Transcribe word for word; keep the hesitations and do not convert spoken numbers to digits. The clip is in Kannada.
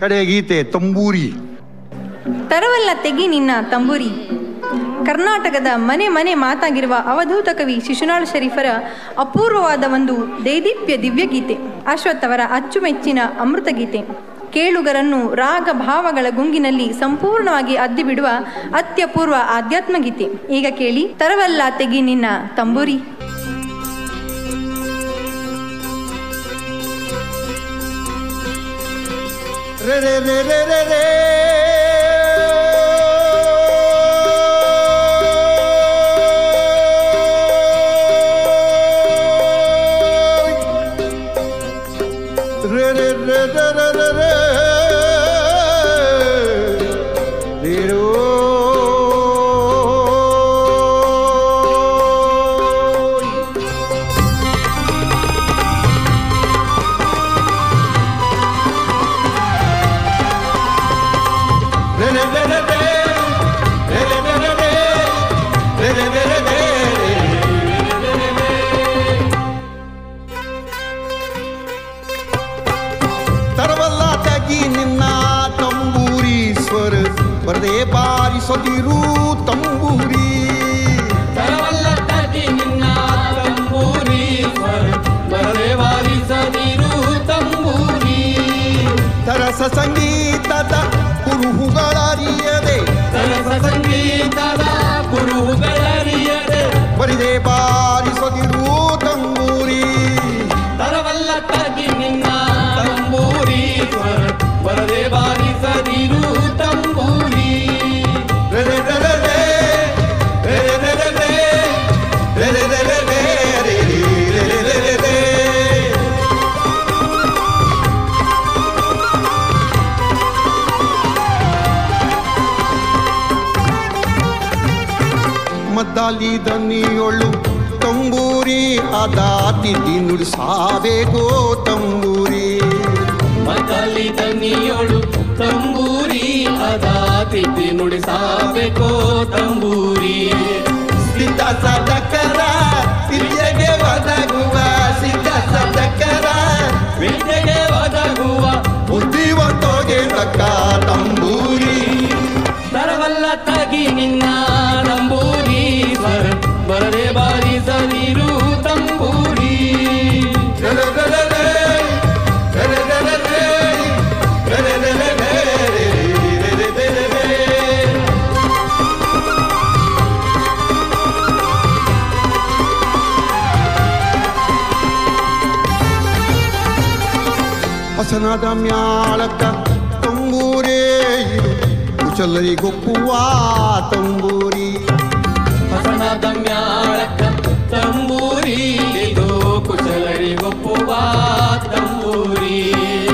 ಕಡೆ ಗೀತೆ ತಂಬೂರಿ. ತರವಲ್ಲ ತೆಗಿ ನಿನ್ನ ತಂಬೂರಿ. ಕರ್ನಾಟಕದ ಮನೆ ಮನೆ ಮಾತಾಗಿರುವ ಅವಧೂತ ಕವಿ ಶಿಶುನಾಳ ಶರೀಫರ ಅಪೂರ್ವವಾದ ಒಂದು ದೈದೀಪ್ಯ ದಿವ್ಯಗೀತೆ, ಅಶ್ವಥ್ ಅವರ ಅಚ್ಚುಮೆಚ್ಚಿನ ಅಮೃತಗೀತೆ. ಕೇಳುಗರನ್ನು ರಾಗ ಭಾವಗಳ ಗುಂಗಿನಲ್ಲಿ ಸಂಪೂರ್ಣವಾಗಿ ಅದ್ದಿಬಿಡುವ ಅತ್ಯಪೂರ್ವ ಆಧ್ಯಾತ್ಮ ಗೀತೆ. ಈಗ ಕೇಳಿ, ತರವಲ್ಲ ತೆಗಿ ನಿನ್ನ ತಂಬೂರಿ. ರೇ ರೇ ರೇ ರೇ ರೇ ರೇ ಬಾರಿಸದಿರು ತಂಬೂರಿ. ತರವಲ್ಲ ತಗಿ ನಿನ್ನ ತಂಬೂರಿ, ಬರದೆ ಬಾರಿಸದಿರು ತಂಬೂರಿ. ತರಸ ಸಂಗೀತದ ಕುರುಹುಗಳರಿಯದೆ, ತರಸ ಸಂಗೀತದ ಕುರುಹುಗಳರಿಯದೆ, ಬರಿದೆ ಬಾರಿಸದಿರು ತಂಬೂರಿ. ತರವಲ್ಲ ತಗಿ ನಿನ್ನ ತಂಬೂರಿ, ಬರದೆ ಬಾರಿಸದಿರು ತಂಬೂರಿ. ಮದ್ದಾಲಿ ದನಿಯೊಳು ತಂಬೂರಿ, ಅದಾತಿಥಿ ನುಡಿಸಬೇಕೋ ತಂಬೂರಿ. ಮದ್ದಾಲಿ ದನಿಯೊಳು ತಂಬೂರಿ, ಅದಾತಿಥಿ ನುಡಿಸಬೇಕೋ ತಂಬೂರಿ. ಸಿದ್ಧ ಸದಕರ ವಿದ್ಯೆಗೆ ಒದಗುವ, ಸಿದ್ಧ ಸದಕರ ವಿದ್ಯೆಗೆ ಒದಗುವ, ಬುದ್ಧಿವಂತೋಗೆ ತಕ್ಕ ತಂಬೂರಿ. ತರವಲ್ಲ ತಗಿ ನಿನ್ನ ತಂಬೂರಿ, ಬರದೆ ಬಾರಿಸದಿರು ತಂಬೂರಿ. ಹಸನದ ಮ್ಯಾಳಕ ತಂಬೂರೇ ಇದು, ಕುಶಲರಿಗೊಪ್ಪುವ ತಂಬೂರಿ. ಹಸನದ ಮ್ಯಾಳಕ ತಂಬೂರಿ, ಇದು ಕುಶಲರಿಗೊಪ್ಪುವ ತಂಬೂರಿ.